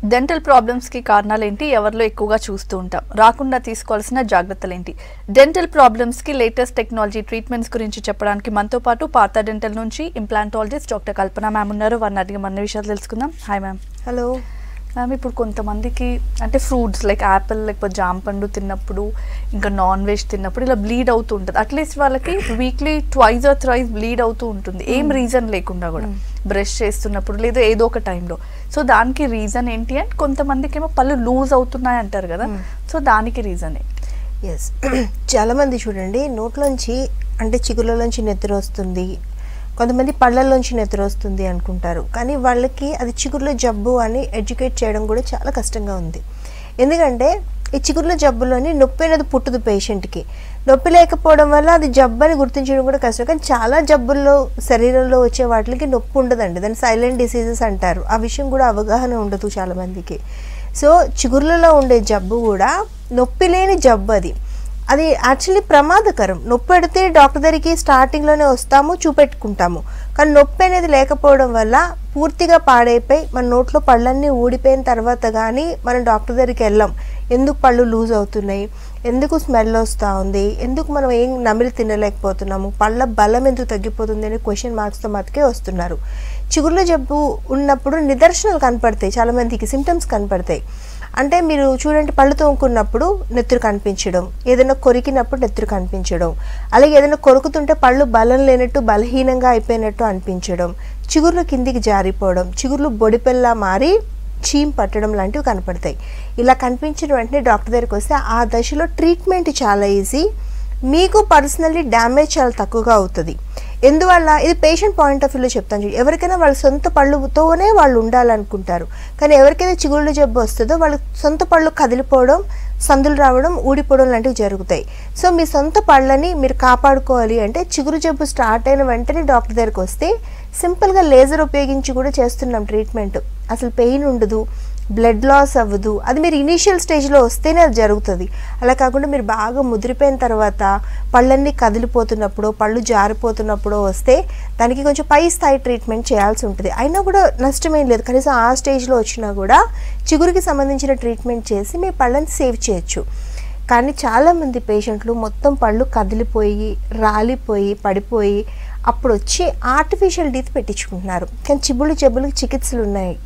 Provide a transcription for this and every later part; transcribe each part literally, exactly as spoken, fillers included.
Dental problems కి కారణాలు ఏంటి, ఎవరిలో ఎక్కువగా చూస్తూ ఉంటాం, రాకుండా తీసుకోవాల్సిన జాగ్రత్తలు ఏంటి? డెంటల్ ప్రాబ్లమ్స్ కి లేటెస్ట్ టెక్నాలజీ ట్రీట్మెంట్స్ గురించి చెప్పడానికి మనతో పాటు పార్థ డెంటల్ నుంచి ఇంప్లాంటాలజిస్ట్ డాక్టర్ కల్పన మ్యామ్ ఉన్నారు. వారిని అడిగి మన విషయాలు తెలుసుకుందాం. Hi ma'am. హలో మ్యామ్, ఇప్పుడు కొంతమందికి అంటే ఫ్రూట్స్ లైక్ యాపిల్ లేకపోతే జామ పండు తిన్నప్పుడు, ఇంకా నాన్ వెజ్ తిన్నప్పుడు ఇలా బ్లీడ్ అవుతూ ఉంటుంది. అట్లీస్ట్ వాళ్ళకి weekly twice or thrice bleed అవుతూ ఉంటుంది, ఏం రీజన్ లేకుండా కూడా, బ్రష్ చేస్తున్నప్పుడు లేదా ఏదో ఒక టైంలో. సో దానికి రీజన్ ఏంటి అంటే కొంతమందికి ఏమో పళ్ళు లూజ్ అవుతున్నాయి అంటారు కదా, సో దానికి రీజన్ ఏంటి? ఎస్, చాలామంది చూడండి నోట్లోంచి అంటే చిగుళ్ళలోంచి నెత్తురు వస్తుంది, కొంతమంది పళ్ళల్లోంచి నెత్తురు వస్తుంది అనుకుంటారు. కానీ వాళ్ళకి అది చిగుర్ల జబ్బు అని ఎడ్యుకేట్ చేయడం కూడా చాలా కష్టంగా ఉంది. ఎందుకంటే ఈ చిగుర్ల జబ్బులోని నొప్పి అనేది పుట్టదు పేషెంట్కి. నొప్పి లేకపోవడం వల్ల అది జబ్బు అని గుర్తించడం కూడా కష్టం. కానీ చాలా జబ్బుల్లో శరీరంలో వచ్చే వాటికి నొప్పి ఉండదండి, దాన్ని సైలెంట్ డిసీజెస్ అంటారు. ఆ విషయం కూడా అవగాహన ఉండదు చాలామందికి. సో చిగుర్లలో ఉండే జబ్బు కూడా నొప్పి లేని జబ్బు. అది అది యాక్చువల్లీ ప్రమాదకరం. నొప్పి పెడితే డాక్టర్ దగ్గరికి స్టార్టింగ్లోనే వస్తాము, చూపెట్టుకుంటాము. కానీ నొప్పి అనేది లేకపోవడం వల్ల పూర్తిగా పాడైపోయి మన నోట్లో పళ్ళన్నీ ఊడిపోయిన తర్వాత కానీ మనం డాక్టర్ దగ్గరికి వెళ్ళాం. ఎందుకు పళ్ళు లూజ్ అవుతున్నాయి, ఎందుకు స్మెల్ వస్తూ ఉంది, ఎందుకు మనం ఏం నమిలి తినలేకపోతున్నాము, పళ్ళ బలం ఎందుకు తగ్గిపోతుంది అనే క్వశ్చన్ మార్క్స్తో మటుకే వస్తున్నారు. చిగుర్ల జబ్బు ఉన్నప్పుడు నిదర్శనాలు కనపడతాయి, చాలామందికి సిమ్టమ్స్ కనపడతాయి. అంటే మీరు చూడండి, పళ్ళు తోముకున్నప్పుడు నెత్తురు కనిపించడం, ఏదైనా కొరికినప్పుడు నెత్తురు కనిపించడం, అలాగే ఏదైనా కొరుకుతుంటే పళ్ళు బలం లేనట్టు బలహీనంగా అయిపోయినట్టు అనిపించడం, చిగుర్లు కిందికి జారిపోవడం, చిగుర్లు బొడిపెల్లా మారి చీమ్ పట్టడం లాంటివి కనపడతాయి. ఇలా కనిపించిన వెంటనే డాక్టర్ దగ్గరికి వస్తే ఆ దశలో ట్రీట్మెంట్ చాలా ఈజీ, మీకు పర్సనల్లీ డ్యామేజ్ చాలా తక్కువగా అవుతుంది. ఎందువల్ల ఇది పేషెంట్ పాయింట్ ఆఫ్ వ్యూలో చెప్తాను చూడండి. ఎవరికైనా వాళ్ళ సొంత పళ్ళుతోనే వాళ్ళు ఉండాలనుకుంటారు. కానీ ఎవరికైతే చిగుళ్ళు జబ్బు వస్తుందో వాళ్ళ సొంత పళ్ళు కదిలిపోవడం, సందులు రావడం, ఊడిపోవడం లాంటివి జరుగుతాయి. సో మీ సొంత పళ్ళని మీరు కాపాడుకోవాలి అంటే చిగురు జబ్బు స్టార్ట్ అయిన వెంటనే డాక్టర్ దగ్గరికి వస్తే సింపుల్గా లేజర్ ఉపయోగించి కూడా చేస్తున్నాం ట్రీట్మెంట్. అసలు పెయిన్ ఉండదు, బ్లడ్ లాస్ అవ్వదు. అది మీరు ఇనీషియల్ స్టేజ్లో వస్తేనే అది జరుగుతుంది. అలా కాకుండా మీరు బాగా ముదిరిపోయిన తర్వాత పళ్ళన్నీ కదిలిపోతున్నప్పుడు, పళ్ళు జారిపోతున్నప్పుడు వస్తే దానికి కొంచెం పై స్థాయి ట్రీట్మెంట్ చేయాల్సి ఉంటుంది. అయినా కూడా నష్టమేం లేదు. కనీసం ఆ స్టేజ్లో వచ్చినా కూడా చిగురికి సంబంధించిన ట్రీట్మెంట్ చేసి మీ పళ్ళని సేవ్ చేయొచ్చు. కానీ చాలామంది పేషెంట్లు మొత్తం పళ్ళు కదిలిపోయి, రాలిపోయి, పడిపోయి అప్పుడు వచ్చి ఆర్టిఫిషియల్ టీత్ పెట్టించుకుంటున్నారు. కానీ చిగుళ్ళు జబ్బులకు చికిత్సలు ఉన్నాయి.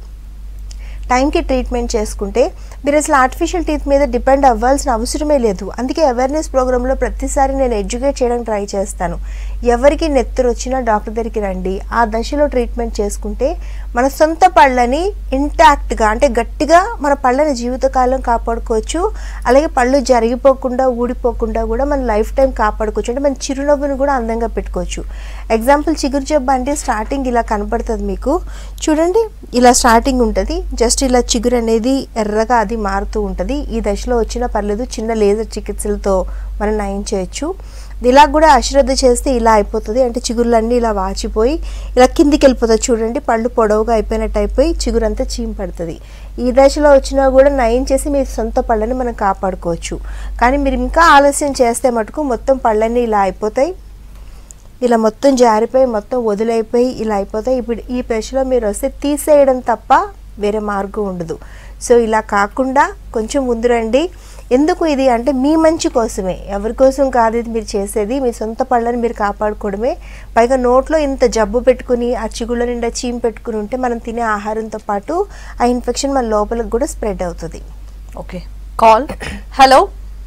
టైంకి ట్రీట్మెంట్ చేసుకుంటే మీరు అసలు ఆర్టిఫిషియల్ టీత్ మీద డిపెండ్ అవ్వాల్సిన అవసరమే లేదు. అందుకే అవేర్నెస్ ప్రోగ్రాంలో ప్రతిసారి నేను ఎడ్యుకేట్ చేయడానికి ట్రై చేస్తాను. ఎవరికి నెత్తురు వచ్చినా డాక్టర్ దగ్గరికి రండి, ఆ దశలో ట్రీట్మెంట్ చేసుకుంటే మన సొంత పళ్ళని ఇంటాక్ట్గా అంటే గట్టిగా మన పళ్ళని జీవితకాలం కాపాడుకోవచ్చు. అలాగే పళ్ళు జరిగిపోకుండా, ఊడిపోకుండా కూడా మన లైఫ్ టైం కాపాడుకోవచ్చు. అంటే మన చిరునవ్వును కూడా అందంగా పెట్టుకోవచ్చు. ఎగ్జాంపుల్ చిగురు జబ్బు అంటే స్టార్టింగ్ ఇలా కనపడుతుంది మీకు చూడండి, ఇలా స్టార్టింగ్ ఉంటుంది. జస్ట్ ఇలా చిగురు అనేది ఎర్రగా అది మారుతూ ఉంటుంది. ఈ దశలో వచ్చినా పర్లేదు, చిన్న లేజర్ చికిత్సలతో మనం నయం చేయొచ్చు. ఇలా కూడా అశ్రద్ధ చేస్తే ఇలా అయిపోతుంది. అంటే చిగురులన్నీ ఇలా వాచిపోయి ఇలా కిందికి వెళ్ళిపోతుంది చూడండి, పళ్ళు పొడవుగా అయిపోయినట్టు అయిపోయి చిగురు అంతా చీమ్ పడుతుంది. ఈ దశలో వచ్చినా కూడా నయం చేసి మీ సొంత పళ్ళని మనం కాపాడుకోవచ్చు. కానీ మీరు ఇంకా ఆలస్యం చేస్తే మటుకు మొత్తం పళ్ళన్నీ ఇలా అయిపోతాయి, ఇలా మొత్తం జారిపోయి మొత్తం వదిలైపోయి ఇలా అయిపోతాయి. ఇప్పుడు ఈ దశలో మీరు వస్తే తీసేయడం తప్ప వేరే మార్గం ఉండదు. సో ఇలా కాకుండా కొంచెం ముందు రండి. ఎందుకు ఇది అంటే మీ మంచి కోసమే, ఎవరి కోసం కాదు ఇది మీరు చేసేది. మీ సొంత పళ్ళని మీరు కాపాడుకోవడమే. పైగా నోట్లో ఇంత జబ్బు పెట్టుకుని ఆ చిగుళ్ళ నిండా చీమ్ పెట్టుకుని ఉంటే మనం తినే ఆహారంతో పాటు ఆ ఇన్ఫెక్షన్ మన లోపలికి కూడా స్ప్రెడ్ అవుతుంది. Okay, call. Hello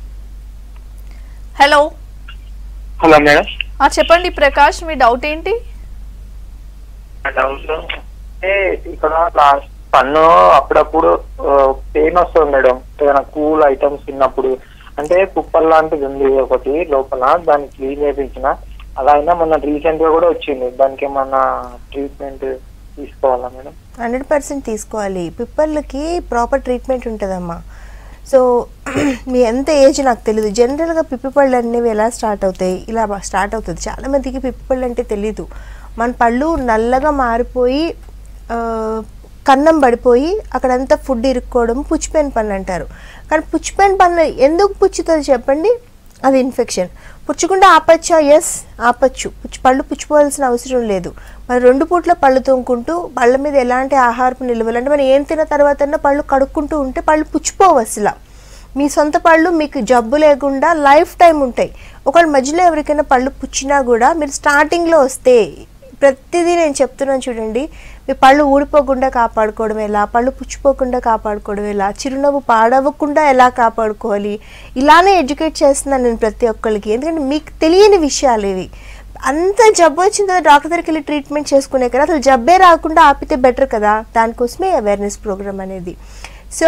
hello hello madam. చెప్పండి ప్రకాష్, మీ డౌట్ ఏంటి? డౌట్ అంటే ఇక్కడ లాస్ట్ పన్ను అప్పుడప్పుడు పెయిన్ వస్తుంది మేడం, ఏదైనా కూల్ ఐటమ్స్ తిన్నప్పుడు. అంటే కుప్పల్ లాంటిది ఉంది ఒకటి లోపల, దాన్ని క్లీన్ చేయించిన. అలా అయినా మొన్న రీసెంట్ గా కూడా వచ్చింది. దానికి ఏమన్నా ట్రీట్మెంట్ తీసుకోవాలా మేడం? హండ్రెడ్ పర్సెంట్ తీసుకోవాలి. పిప్పళ్ళకి ప్రాపర్ ట్రీట్మెంట్ ఉంటుందమ్మా. సో మీ ఎంత ఏజ్ నాకు తెలియదు. జనరల్గా పిప్పిపళ్ళు అనేవి ఎలా స్టార్ట్ అవుతాయి, ఇలా స్టార్ట్ అవుతుంది. చాలామందికి పిప్పిపళ్ళు అంటే తెలీదు. మన పళ్ళు నల్లగా మారిపోయి కన్నం పడిపోయి అక్కడంతా ఫుడ్ ఇరుక్కోవడం పుచ్చిపోయిన పన్ను అంటారు. కానీ పుచ్చిపోయిన పన్ను ఎందుకు పుచ్చుతుంది చెప్పండి? అది ఇన్ఫెక్షన్. పుచ్చకుండా ఆపచ్చా? ఎస్, ఆపచ్చు. పుచ్చు పళ్ళు పుచ్చిపోవాల్సిన అవసరం లేదు. మరి రెండు పూట్ల పళ్ళు తోముకుంటూ పళ్ళ మీద ఎలాంటి ఆహారపు నిల్వలు అంటే మనం ఏం తిన్న తర్వాత పళ్ళు కడుక్కుంటూ ఉంటే పళ్ళు పుచ్చిపోవు అసలు. మీ సొంత పళ్ళు మీకు జబ్బు లేకుండా లైఫ్ టైం ఉంటాయి. ఒకవేళ మధ్యలో ఎవరికైనా పళ్ళు పుచ్చినా కూడా మీరు స్టార్టింగ్లో వస్తే ప్రతిదీ నేను చెప్తున్నాను చూడండి. మీ పళ్ళు ఊడిపోకుండా కాపాడుకోవడం ఎలా, పళ్ళు పుచ్చిపోకుండా కాపాడుకోవడం ఎలా, చిరునవ్వు పాడవకుండా ఎలా కాపాడుకోవాలి, ఇలానే ఎడ్యుకేట్ చేస్తున్నాను నేను ప్రతి ఒక్కరికి. ఎందుకంటే మీకు తెలియని విషయాలు ఇవి. అంత జబ్బు వచ్చిన తర్వాత డాక్టర్ దగ్గరికి వెళ్ళి ట్రీట్మెంట్ చేసుకునే కదా, అసలు జబ్బే రాకుండా ఆపితే బెటర్ కదా. దానికోసమే అవేర్నెస్ ప్రోగ్రామ్ అనేది. సో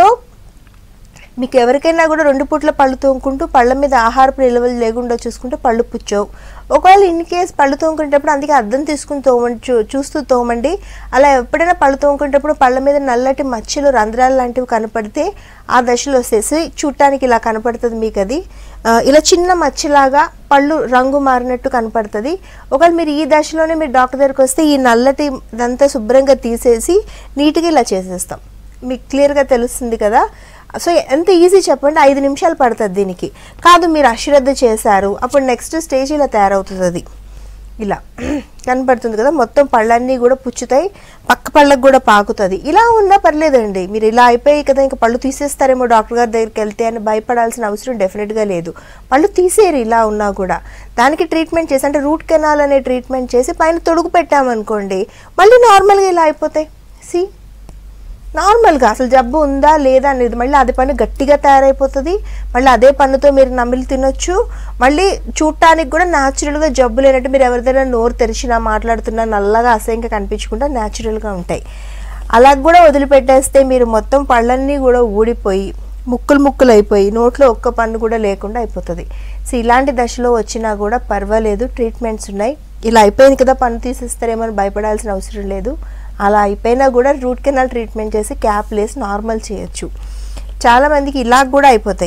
మీకు ఎవరికైనా కూడా రెండు పూట్ల పళ్ళు తోముకుంటూ పళ్ళ మీద ఆహారపు నిల్వలు లేకుండా చూసుకుంటే పళ్ళు పుచ్చవు. ఒకవేళ ఇన్ కేస్ పళ్ళు తోముకునేటప్పుడు అందుకే అద్దం తీసుకుని తోమండి, చూ చూస్తూ తోమండి. అలా ఎప్పుడైనా పళ్ళు తోముకునేటప్పుడు పళ్ళ మీద నల్లటి మచ్చలు రంధ్రాలు లాంటివి కనపడితే ఆ దశలో వచ్చేసి చూడటానికి ఇలా కనపడుతుంది మీకు. అది ఇలా చిన్న మచ్చలాగా పళ్ళు రంగు మారినట్టు కనపడుతుంది. ఒకవేళ మీరు ఈ దశలోనే మీరు డాక్టర్ దగ్గరికి వస్తే ఈ నల్లటి ఇదంతా శుభ్రంగా తీసేసి నీట్గా ఇలా చేసేస్తాం. మీకు క్లియర్గా తెలుస్తుంది కదా. సో ఎంత ఈజీ చెప్పండి, ఐదు నిమిషాలు పడుతుంది దీనికి. కాదు మీరు అశ్రద్ధ చేశారు, అప్పుడు నెక్స్ట్ స్టేజ్ ఇలా తయారవుతుంది. అది ఇలా కనపడుతుంది కదా, మొత్తం పళ్ళన్నీ కూడా పుచ్చుతాయి, పక్క పళ్ళకు కూడా పాకుతుంది. ఇలా ఉన్నా పర్లేదండి. మీరు ఇలా అయిపోయి కదా ఇంకా పళ్ళు తీసేస్తారేమో డాక్టర్ గారి దగ్గరికి వెళ్తే అని భయపడాల్సిన అవసరం డెఫినెట్గా లేదు. పళ్ళు తీసేరు ఇలా ఉన్నా కూడా. దానికి ట్రీట్మెంట్ చేసి అంటే రూట్ కెనాల్ అనే ట్రీట్మెంట్ చేసి పైన తొడుగు పెట్టామనుకోండి మళ్ళీ నార్మల్గా ఇలా అయిపోతాయి. సి నార్మల్గా అసలు జబ్బు ఉందా లేదా అనేది మళ్ళీ అదే పన్ను గట్టిగా తయారైపోతుంది. మళ్ళీ అదే పన్నుతో మీరు నమిలి తినొచ్చు. మళ్ళీ చూడటానికి కూడా న్యాచురల్గా జబ్బు లేనట్టు మీరు ఎవరిదైనా నోరు తెరిచినా మాట్లాడుతున్నా నల్లగా అసహ్యంగా కనిపించకుండా న్యాచురల్గా ఉంటాయి. అలా కూడా వదిలిపెట్టేస్తే మీరు మొత్తం పళ్ళన్నీ కూడా ఊడిపోయి ముక్కులు ముక్కులు అయిపోయి నోట్లో ఒక్క పన్ను కూడా లేకుండా అయిపోతుంది. సో ఇలాంటి దశలో వచ్చినా కూడా పర్వాలేదు, ట్రీట్మెంట్స్ ఉన్నాయి. ఇలా అయిపోయింది కదా పన్ను తీసేస్తారేమో అని భయపడాల్సిన అవసరం లేదు. అలా అయిపోయినా కూడా రూట్ కెనాల్ ట్రీట్మెంట్ చేసి క్యాప్ లేసి నార్మల్ చేయొచ్చు. చాలామందికి ఇలా కూడా అయిపోతాయి.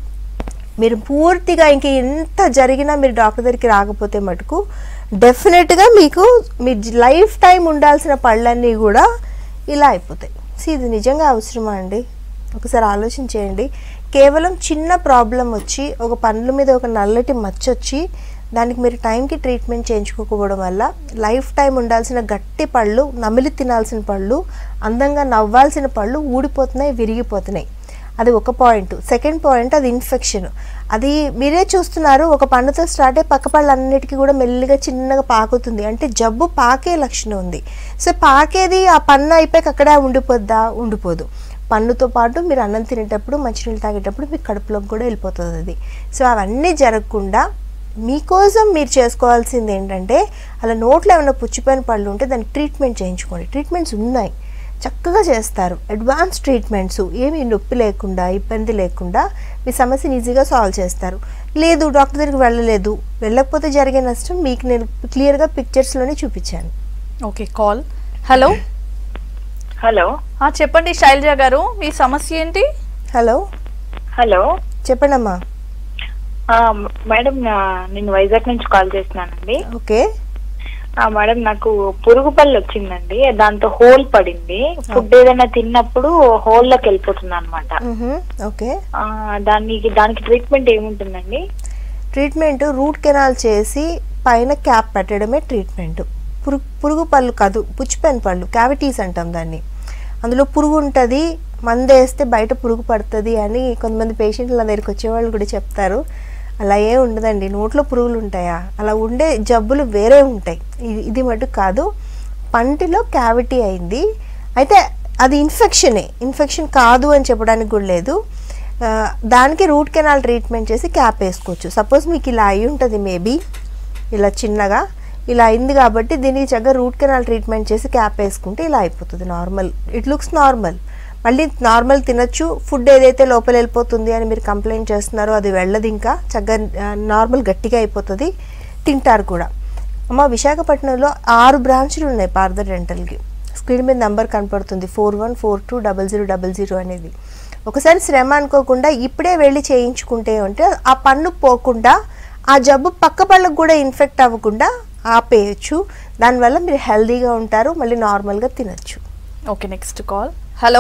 మీరు పూర్తిగా ఇంక ఎంత జరిగినా మీరు డాక్టర్ దగ్గరికి రాకపోతే మటుకు డెఫినెట్గా మీకు మీ లైఫ్ టైం ఉండాల్సిన పళ్ళన్నీ కూడా ఇలా అయిపోతాయి. సో ఇది నిజంగా అవసరమా అండి? ఒకసారి ఆలోచించేయండి. కేవలం చిన్న ప్రాబ్లం వచ్చి ఒక పన్ను మీద ఒక నల్లటి మచ్చ వచ్చి దానికి మీరు టైంకి ట్రీట్మెంట్ చేయించుకోకపోవడం వల్ల లైఫ్ టైం ఉండాల్సిన గట్టి పళ్ళు, నమిలి తినాల్సిన పళ్ళు, అందంగా నవ్వాల్సిన పళ్ళు ఊడిపోతున్నాయి, విరిగిపోతున్నాయి. అది ఒక పాయింట్. సెకండ్ పాయింట్ అది ఇన్ఫెక్షన్. అది మీరే చూస్తున్నారు, ఒక పన్నుతో స్టార్ట్ అయ్యి పక్క పళ్ళన్నిటికీ కూడా మెల్లిగా చిన్నగా పాకుతుంది. అంటే జబ్బు పాకే లక్షణం ఉంది. సో పాకేది ఆ పన్ను అయిపోయాక అక్కడే ఉండిపోద్దా? ఉండిపోదు. పన్నుతో పాటు మీరు అన్నం తినేటప్పుడు మంచినీళ్ళు తాగేటప్పుడు మీకు కడుపులోకి కూడా వెళ్ళిపోతుంది అది. సో అవన్నీ జరగకుండా మీకోసం మీరు చేసుకోవాల్సింది ఏంటంటే అలా నోట్లో ఏమైనా పుచ్చిపోయిన పళ్ళు ఉంటే దానికి ట్రీట్మెంట్ చేయించుకోండి. ట్రీట్మెంట్స్ ఉన్నాయి, చక్కగా చేస్తారు. అడ్వాన్స్ ట్రీట్మెంట్స్, ఏమీ నొప్పి లేకుండా ఇబ్బంది లేకుండా మీ సమస్యను ఈజీగా సాల్వ్ చేస్తారు. లేదు డాక్టర్ దగ్గరికి వెళ్ళలేదు, వెళ్ళకపోతే జరిగే నష్టం మీకు నేను క్లియర్గా పిక్చర్స్లోనే చూపించాను. Okay call. హలో హలో చెప్పండి శైలజ గారు, మీ సమస్య ఏంటి? హలో హలో చెప్పండి అమ్మా. మేడం నేను వైజాగ్ నుంచి కాల్ చేస్తున్నానండి. ఓకే మేడం నాకు పురుగు పళ్ళు వచ్చిందండి, దాంతో హోల్ పడింది. ఫుడ్ ఏదైనా తిన్నప్పుడు హోల్ లోకి వెళ్ళిపోతుంది అనమాట. ఓకే దానికి దానికి ట్రీట్మెంట్ ఏముంటుందండి? ట్రీట్మెంట్ రూట్ కెనాల్ చేసి పైన క్యాప్ పెట్టడమే ట్రీట్మెంట్. పురుగు పురుగు పళ్ళు కాదు, పుచ్చిపోయిన పళ్ళు, క్యావిటీస్ అంటాం దాన్ని. అందులో పురుగు ఉంటుంది, మందు వేస్తే బయట పురుగు పడుతుంది అని కొంతమంది పేషెంట్లు నా దగ్గరికి వచ్చేవాళ్ళు కూడా చెప్తారు. అలా ఏ ఉండదండి. నోట్లో పురుగులు ఉంటాయా? అలా ఉండే జబ్బులు వేరే ఉంటాయి. ఇది మటుకు కాదు, పంటిలో క్యావిటీ అయింది. అయితే అది ఇన్ఫెక్షనే, ఇన్ఫెక్షన్ కాదు అని చెప్పడానికి కూడా లేదు. దానికి రూట్ కెనాల్ ట్రీట్మెంట్ చేసి క్యాప్ వేసుకోవచ్చు. సపోజ్ మీకు ఇలా అయి ఉంటుంది, మేబీ ఇలా చిన్నగా ఇలా అయింది కాబట్టి దీనికి చక్కగా రూట్ కెనాల్ ట్రీట్మెంట్ చేసి క్యాప్ వేసుకుంటే ఇలా అయిపోతుంది. Normal, it looks normal. మళ్ళీ నార్మల్ తినచ్చు. ఫుడ్ ఏదైతే లోపల వెళ్ళిపోతుంది అని మీరు కంప్లైంట్ చేస్తున్నారో అది వెళ్ళదు, ఇంకా చక్కగా నార్మల్ గట్టిగా అయిపోతుంది, తింటారు కూడా. అమ్మ విశాఖపట్నంలో ఆరు బ్రాంచ్లు ఉన్నాయి పార్థ డెంటల్కి. స్క్రీన్ మీద నెంబర్ కనపడుతుంది, four one four two double zero double zero అనేది. ఒకసారి శ్రమ అనుకోకుండా ఇప్పుడే వెళ్ళి చేయించుకుంటే ఉంటే ఆ పన్ను పోకుండా ఆ జబ్బు పక్క పళ్ళకు కూడా ఇన్ఫెక్ట్ అవ్వకుండా ఆపేయచ్చు. దానివల్ల మీరు హెల్దీగా ఉంటారు, మళ్ళీ నార్మల్గా తినచ్చు. Okay next call. హలో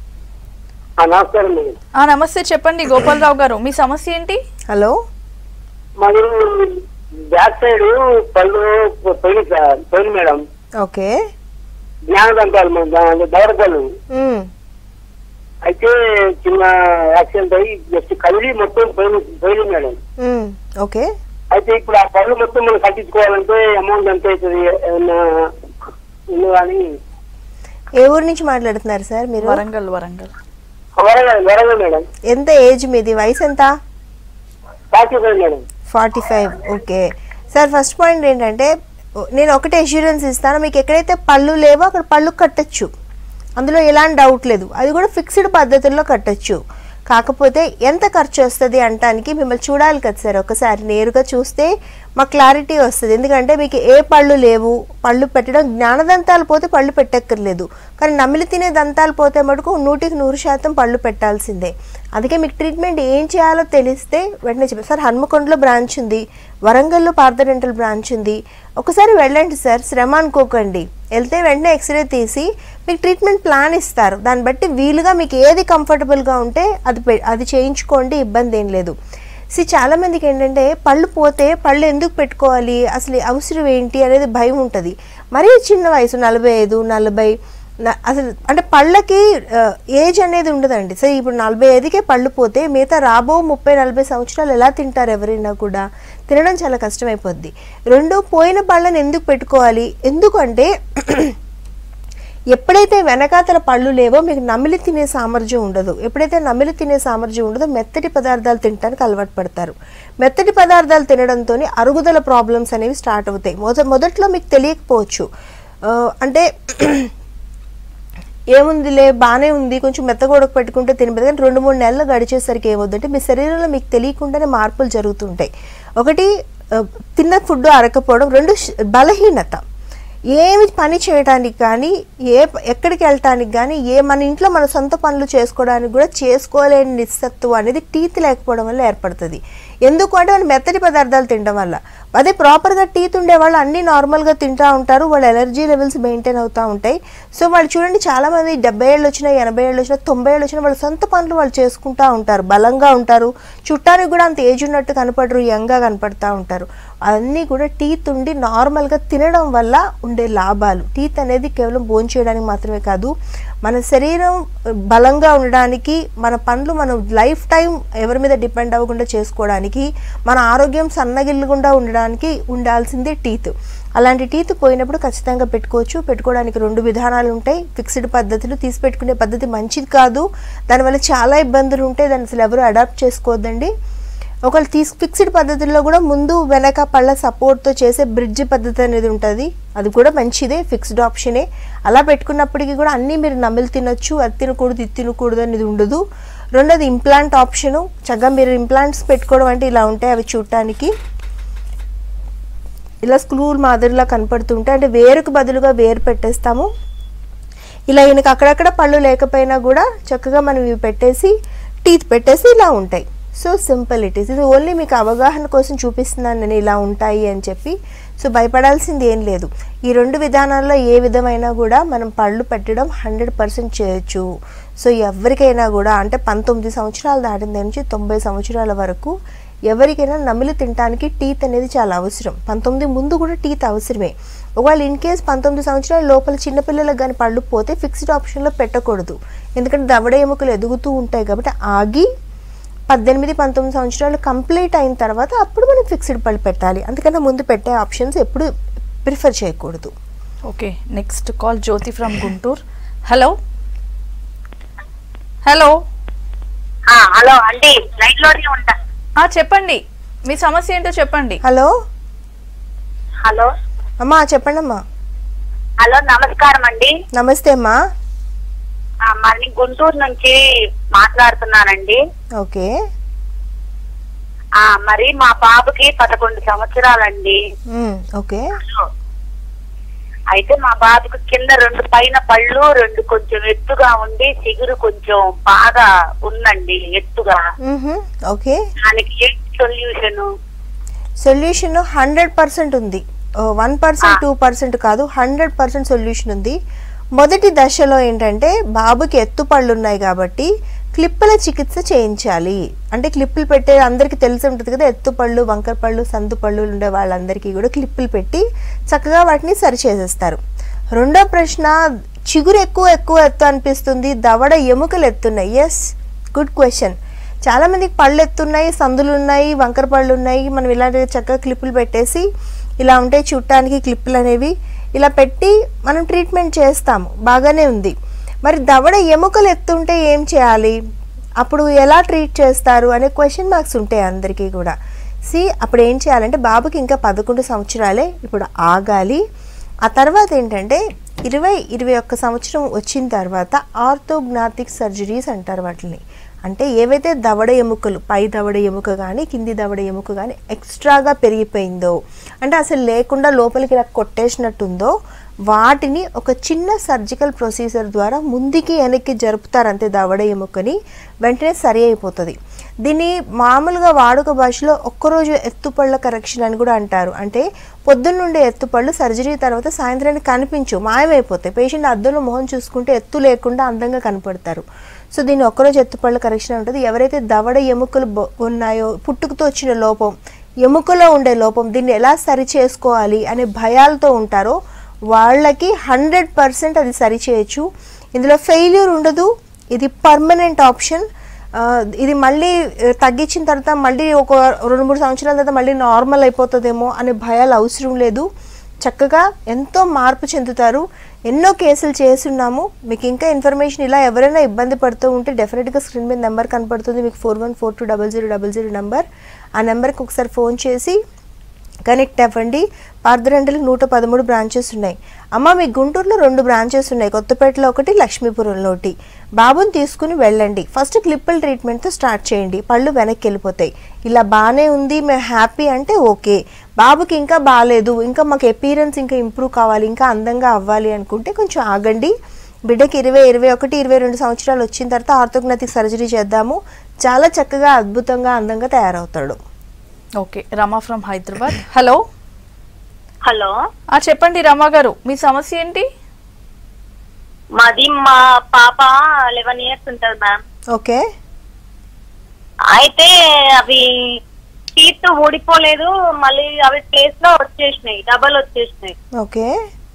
నమస్కారం. నమస్తే చెప్పండి గోపాలరావు గారు, మీ సమస్య ఏంటి? హలో మాది బ్యాక్ సైడ్ పళ్ళు పోయి పోయింది మేడం. ఓకే. జ్ఞానదంతాలు దవరపళ్ళు. అయితే చిన్న యాక్సిడెంట్ అయ్యి జస్ట్ కదిలి మొత్తం పోయింది పోయింది మేడం. ఓకే. అయితే ఇప్పుడు ఆ పళ్ళు మొత్తం మనం కట్టించుకోవాలంటే అమౌంట్ ఎంత అవుతుంది ఏమన్నా అని. ఏ ఊరు నుంచి మాట్లాడుతున్నారు సార్ మీరు? వరంగల్. వరంగల్ వరంగల్ వరంగల్ మేడం. ఎంత ఏజ్ మీది? వయసు ఎంత? Forty five madam. Forty five okay sir. First point ఏంటంటే నేను ఒకటే అష్యూరెన్స్ ఇస్తాను, మీకు ఎక్కడైతే పళ్ళు లేవో అక్కడ పళ్ళు కట్టచ్చు, అందులో ఎలాంటి డౌట్ లేదు. అది కూడా ఫిక్స్డ్ పద్ధతుల్లో కట్టచ్చు. కాకపోతే ఎంత ఖర్చు వస్తుంది అంటానికి మిమ్మల్ని చూడాలి కదా సార్, ఒకసారి నేరుగా చూస్తే మాకు క్లారిటీ వస్తుంది. ఎందుకంటే మీకు ఏ పళ్ళు లేవు, పళ్ళు పెట్టడం జ్ఞానదంతాలు పోతే పళ్ళు పెట్టక్కర్లేదు, కానీ నమిలి తినే దంతాలు పోతే మటుకు నూటికి నూరు శాతం పళ్ళు పెట్టాల్సిందే. అందుకే మీకు ట్రీట్మెంట్ ఏం చేయాలో తెలిస్తే వెంటనే చెప్పారు. సార్ హన్మకొండలో బ్రాంచ్ ఉంది, వరంగల్లో పార్థ డెంటల్ బ్రాంచ్ ఉంది. ఒకసారి వెళ్ళండి సార్, శ్రమ అనుకోకండి. వెళ్తే వెంటనే ఎక్స్రే తీసి మీకు ట్రీట్మెంట్ ప్లాన్ ఇస్తారు. దాన్ని బట్టి వీలుగా మీకు ఏది కంఫర్టబుల్గా ఉంటే అది అది చేయించుకోండి, ఇబ్బంది ఏం లేదు. సి చాలామందికి ఏంటంటే పళ్ళు పోతే పళ్ళు ఎందుకు పెట్టుకోవాలి, అసలు అవసరం ఏంటి అనేది భయం ఉంటుంది. మరీ చిన్న వయసు నలభై ఐదు నలభై అసలు అంటే పళ్ళకి ఏజ్ అనేది ఉండదండి. సో ఇప్పుడు నలభై ఐదుకే పళ్ళు పోతే మిగతా రాబో ముప్పై నలభై సంవత్సరాలు ఎలా తింటారు? ఎవరైనా కూడా తినడం చాలా కష్టమైపోద్ది. రెండు పోయిన పళ్ళని ఎందుకు పెట్టుకోవాలి? ఎందుకంటే ఎప్పుడైతే వెనకాతల పళ్ళు లేవో మీకు నమిలి తినే సామర్థ్యం ఉండదు. ఎప్పుడైతే నమిలి తినే సామర్థ్యం ఉండదో మెత్తటి పదార్థాలు తినడానికి అలవాటు పడతారు. మెత్తటి పదార్థాలు తినడంతో అరుగుదల ప్రాబ్లమ్స్ అనేవి స్టార్ట్ అవుతాయి. మొద మొదట్లో మీకు తెలియకపోవచ్చు, అంటే ఏముందిలే బాగానే ఉంది కొంచెం మెత్తగొడకు పెట్టుకుంటే తినబోదు, కానీ రెండు మూడు నెలలు గడిచేసరికి ఏమవుతుందంటే మీ శరీరంలో మీకు తెలియకుండానే మార్పులు జరుగుతుంటాయి. ఒకటి తిన్న ఫుడ్ అరకపోవడం, రెండు బలహీనత. ఏమి పని చేయడానికి కానీ ఏ ఎక్కడికి వెళ్ళటానికి కానీ ఏ మన ఇంట్లో మన సొంత పనులు చేసుకోవడానికి కూడా చేసుకోలేని నిస్సత్వం అనేది టీత్ లేకపోవడం వల్ల ఏర్పడుతుంది. ఎందుకు అంటే వాళ్ళు మెత్తటి పదార్థాలు తినడం వల్ల. అదే ప్రాపర్గా టీత్ ఉండే వాళ్ళు అన్నీ నార్మల్గా తింటూ ఉంటారు, వాళ్ళ ఎలర్జీ లెవెల్స్ మెయింటైన్ అవుతూ ఉంటాయి. సో వాళ్ళు చూడండి చాలామంది డెబ్బై ఏళ్ళు వచ్చినా ఎనభై ఏళ్ళు వచ్చినా తొంభై ఏళ్ళు వచ్చినా వాళ్ళ సొంత పనులు వాళ్ళు చేసుకుంటూ ఉంటారు, బలంగా ఉంటారు, చుట్టానికి కూడా అంత ఏజ్ ఉన్నట్టు కనపడరు, యంగ్గా కనపడుతూ ఉంటారు. అన్నీ కూడా టీత్ ఉండి నార్మల్గా తినడం వల్ల ఉండే లాభాలు. టీత్ అనేది కేవలం భోజనం చేయడానికి మాత్రమే కాదు, మన శరీరం బలంగా ఉండడానికి, మన పనులు మనం లైఫ్ టైం ఎవరి మీద డిపెండ్ అవ్వకుండా చేసుకోవడానికి, మన ఆరోగ్యం సన్నగిల్లుకుండా ఉండడానికి ఉండాల్సిందే టీత్. అలాంటి టీత్ పోయినప్పుడు ఖచ్చితంగా పెట్టుకోవచ్చు. పెట్టుకోవడానికి రెండు విధానాలు ఉంటాయి. ఫిక్స్డ్ పద్ధతులు, తీసి పెట్టుకునే పద్ధతి మంచిది కాదు, దానివల్ల చాలా ఇబ్బందులు ఉంటాయి, దాన్ని అసలు ఎవరు అడాప్ట్ చేసుకోవద్దండి. ఒకవేళ తీసి ఫిక్స్డ్ పద్ధతుల్లో కూడా ముందు వెనక పళ్ళ సపోర్ట్తో చేసే బ్రిడ్జ్ పద్ధతి అనేది ఉంటుంది, అది కూడా మంచిదే, ఫిక్స్డ్ ఆప్షనే. అలా పెట్టుకున్నప్పటికీ కూడా అన్నీ మీరు నమిలి తినొచ్చు, అది తినకూడదు ఇది తినకూడదు అనేది ఉండదు. రెండోది ఇంప్లాంట్ ఆప్షను. చక్కగా మీరు ఇంప్లాంట్స్ పెట్టుకోవడం అంటే ఇలా ఉంటాయి, అవి చూడటానికి ఇలా స్క్రూల్ మాదిరిలా కనపడుతుంటాయి, అంటే వేరుకు బదులుగా వేరు పెట్టేస్తాము. ఇలా ఈయనకి అక్కడక్కడ పళ్ళు లేకపోయినా కూడా చక్కగా మనం ఇవి పెట్టేసి టీత్ పెట్టేసి ఇలా ఉంటాయి. So simple it is. ఇది ఓన్లీ మీకు అవగాహన కోసం చూపిస్తున్నాను నేను ఇలా ఉంటాయి అని చెప్పి. సో భయపడాల్సింది ఏం లేదు. ఈ రెండు విధానాల్లో ఏ విధమైనా కూడా మనం పళ్ళు పెట్టడం హండ్రెడ్ పర్సెంట్ చేయొచ్చు. సో ఎవరికైనా కూడా అంటే పంతొమ్మిది సంవత్సరాలు దాటిన దగ్గర నుంచి తొంభై సంవత్సరాల వరకు ఎవరికైనా నమిలి తినడానికి టీత్ అనేది చాలా అవసరం. పంతొమ్మిది ముందు కూడా టీత్ అవసరమే. ఒకవేళ ఇన్ కేస్ పంతొమ్మిది సంవత్సరాల లోపల చిన్నపిల్లలకు కానీ పళ్ళు పోతే ఫిక్స్డ్ ఆప్షన్లో పెట్టకూడదు, ఎందుకంటే దవడ ఎముకలు ఎదుగుతూ ఉంటాయి కాబట్టి ఆగి పద్దెనిమిది పంతొమ్మిది సంవత్సరాలు కంప్లీట్ అయిన తర్వాత అప్పుడు మనం ఫిక్స్డ్ పళ్ళు పెట్టాలి. అందుకన్నా ముందు పెట్టే ఆప్షన్స్ ఎప్పుడు ప్రిఫర్ చేయకూడదు. Okay, next call Jyothi from Guntur. Hello hello hello అండి, లైట్ లోనే ఉంటా. చెప్పండి మీ సమస్య ఏంటో చెప్పండి. హలో హలో అమ్మా చెప్పండి అమ్మా. హలో నమస్కారం అండి. నమస్తే అమ్మా. మరి గుంటూరు నుంచి మాట్లాడుతున్నానండి. ఓకే. మరి మా బాబుకి పదకొండు సంవత్సరాలండి. ఓకే. అయితే మా బాబుకి కింద రెండు పైన పళ్ళు రెండు కొంచెం ఎత్తుగా ఉండి చిగురు కొంచెం బాగా ఉందండి ఎత్తుగా. ఓకే. దానికి ఏంటి సొల్యూషన్? సొల్యూషన్ హండ్రెడ్ పర్సెంట్ ఉంది. వన్ పర్సెంట్ టూ పర్సెంట్ కాదు, హండ్రెడ్ పర్సెంట్ సొల్యూషన్ ఉంది. మొదటి దశలో ఏంటంటే బాబుకి ఎత్తు పళ్ళు ఉన్నాయి కాబట్టి క్లిప్పుల చికిత్స చేయించాలి. అంటే క్లిప్పులు పెట్టే అందరికీ తెలిసి ఉంటుంది కదా, ఎత్తుపళ్ళు, వంకర పళ్ళు, సందు పళ్ళు ఉండే వాళ్ళందరికీ కూడా క్లిప్పులు పెట్టి చక్కగా వాటిని సరి చేసేస్తారు. రెండో ప్రశ్న, చిగురు ఎక్కువ ఎక్కువ ఎత్తు అనిపిస్తుంది, దవడ ఎముకలు ఎత్తున్నాయి. Yes, good question. చాలామందికి పళ్ళు ఎత్తున్నాయి, సందులు ఉన్నాయి, వంకర పళ్ళు ఉన్నాయి. మనం ఇలాంటి చక్కగా క్లిప్పులు పెట్టేసి ఇలా ఉంటాయి చూడటానికి క్లిప్పులు అనేవి, ఇలా పెట్టి మనం ట్రీట్మెంట్ చేస్తాము, బాగానే ఉంది. మరి దవడ ఎముకలు ఎత్తుంటే ఏం చేయాలి, అప్పుడు ఎలా ట్రీట్ చేస్తారు అనే క్వశ్చన్ మార్క్స్ ఉంటాయి అందరికీ కూడా. సి అప్పుడు ఏం చేయాలంటే, బాబుకి ఇంకా పదకొండు సంవత్సరాలే, ఇప్పుడు ఆగాలి. ఆ తర్వాత ఏంటంటే ఇరవై ఇరవై ఒక్క సంవత్సరం వచ్చిన తర్వాత ఆర్థోగ్నాటిక్ సర్జరీస్ అంటారు వాటిని. అంటే ఏవైతే దవడ ఎముకలు, పై దవడ ఎముక కానీ కింది దవడ ఎముక కానీ ఎక్స్ట్రాగా పెరిగిపోయిందో, అంటే అసలు లేకుండా లోపలికి ఇలా కొట్టేసినట్టుందో, వాటిని ఒక చిన్న సర్జికల్ ప్రొసీజర్ ద్వారా ముందుకి వెనక్కి జరుపుతారు అంతే దవడ ఎముకని, వెంటనే సరి అయిపోతుంది. దీన్ని మామూలుగా వాడుక భాషలో ఒక్కరోజు ఎత్తుపళ్ళ కరెక్షన్ అని కూడా అంటారు. అంటే పొద్దున్నుండే ఎత్తుపళ్ళు సర్జరీ తర్వాత సాయంత్రానికి కనిపించు, మాయమైపోతాయి. పేషెంట్ అద్దంలో మొహం చూసుకుంటే ఎత్తు లేకుండా అందంగా కనపడతారు. సో దీన్ని ఒక్కరోజు ఎత్తుపళ్ళ కరెక్షన్ ఉంటుంది. ఎవరైతే దవడ ఎముకలు ఉన్నాయో, పుట్టుకతో వచ్చిన లోపం, ఎముకలో ఉండే లోపం, దీన్ని ఎలా సరి చేసుకోవాలి అనే భయాలతో ఉంటారో వాళ్ళకి హండ్రెడ్ పర్సెంట్ అది సరి చేయొచ్చు. ఇందులో ఫెయిల్యూర్ ఉండదు. ఇది పర్మనెంట్ ఆప్షన్. ఇది మళ్ళీ తగ్గించిన తర్వాత మళ్ళీ ఒక రెండు మూడు సంవత్సరాల తర్వాత మళ్ళీ నార్మల్ అయిపోతుందేమో అనే భయాలు అవసరం లేదు. చక్కగా ఎంతో మార్పు చెందుతారు. ఎన్నో కేసులు చేస్తున్నాము. మీకు ఇంకా ఇన్ఫర్మేషన్ ఇలా ఎవరైనా ఇబ్బంది పడుతూ ఉంటే డెఫినెట్గా స్క్రీన్ మీద నెంబర్ కనపడుతుంది మీకు, four one four two double zero double zero number. ఆ నెంబర్కి ఒకసారి ఫోన్ చేసి కనెక్ట్ అవ్వండి. పార్థ డెంటల్కి నూట పదమూడు బ్రాంచెస్ ఉన్నాయి. అమ్మ మీ గుంటూరులో రెండు బ్రాంచెస్ ఉన్నాయి, కొత్తపేటలో ఒకటి, లక్ష్మీపురంలో ఒకటి. బాబుని తీసుకుని వెళ్ళండి. ఫస్ట్ క్లిప్పుల ట్రీట్మెంట్తో స్టార్ట్ చేయండి, పళ్ళు వెనక్కి వెళ్ళిపోతాయి. ఇలా బాగానే ఉంది, మేము హ్యాపీ అంటే ఓకే. బాబుకి ఇంకా బాగాలేదు, ఇంకా మాకు అపీరెన్స్ ఇంకా ఇంప్రూవ్ కావాలి, ఇంకా అందంగా అవ్వాలి అనుకుంటే కొంచెం ఆగండి. బిడ్డకి ఇరవై ఇరవై ఒకటి ఇరవై రెండు సంవత్సరాలు వచ్చిన తర్వాత ఆర్థోగ్నాటిక్ సర్జరీ చేద్దాము. చాలా చక్కగా అద్భుతంగా అందంగా తయారవుతాడు. Okay, Rama from Hyderabad. Hello hello చెప్పండి రమా గారు, మీ సమస్య ఏంటి? మాది మా పాప లెవెన్ ఇయర్స్ ఉంటుంది మ్యామ్. ఓకే, అయితే అవి టీత్ ఊడిపోలేదు, మళ్ళీ అవి ప్లేస్ లో వచ్చేసినాయి, డబల్ వచ్చేసినాయి. Okay